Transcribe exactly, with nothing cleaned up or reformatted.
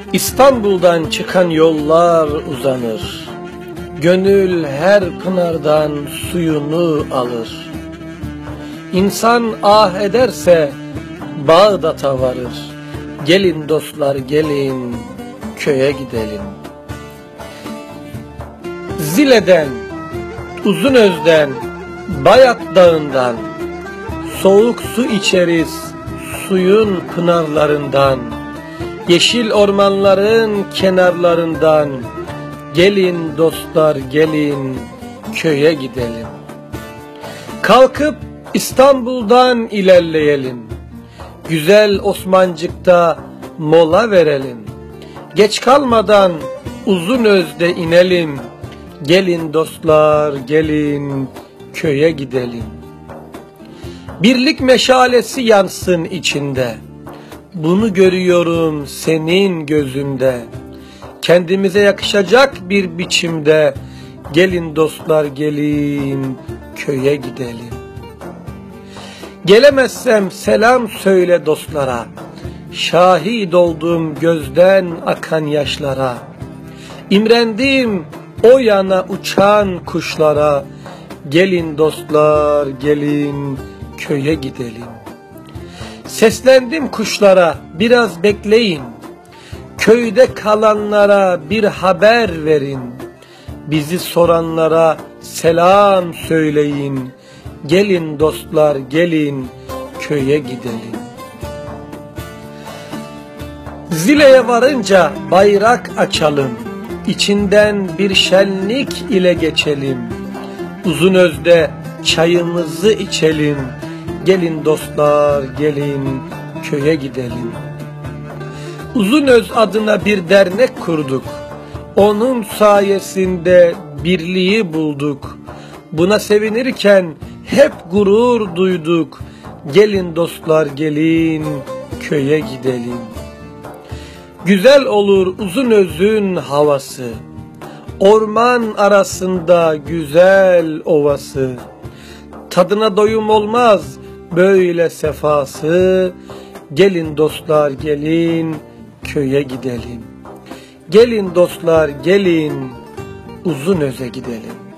İstanbul'dan çıkan yollar uzanır, gönül her pınardan suyunu alır. İnsan ah ederse Bağdat'a varır. Gelin dostlar gelin, köye gidelim. Zile'den, Uzunöz'den, Bayat Dağı'ndan soğuk su içeriz suyun pınarlarından. Yeşil ormanların kenarlarından gelin dostlar gelin, köye gidelim. Kalkıp İstanbul'dan ilerleyelim. Güzel Osmancık'ta mola verelim. Geç kalmadan Uzunöz'de inelim. Gelin dostlar gelin, köye gidelim. Birlik meşalesi yansın içinde. Bunu görüyorum senin gözünde. Kendimize yakışacak bir biçimde gelin dostlar gelin, köye gidelim. Gelemezsem selam söyle dostlara. Şahit oldum gözden akan yaşlara. İmrendim o yana uçan kuşlara. Gelin dostlar gelin, köye gidelim. Seslendim kuşlara biraz bekleyin. Köyde kalanlara bir haber verin. Bizi soranlara selam söyleyin. Gelin dostlar gelin, köye gidelim. Zile'ye varınca bayrak açalım. İçinden bir şenlik ile geçelim. Uzunöz'de çayımızı içelim. Gelin dostlar gelin, köye gidelim. Uzunöz adına bir dernek kurduk. Onun sayesinde birliği bulduk. Buna sevinirken hep gurur duyduk. Gelin dostlar gelin, köye gidelim. Güzel olur Uzunöz'ün havası. Orman arasında güzel ovası. Tadına doyum olmaz böyle sefası. Gelin dostlar gelin, köye gidelim. Gelin dostlar gelin, Uzunöz'e gidelim.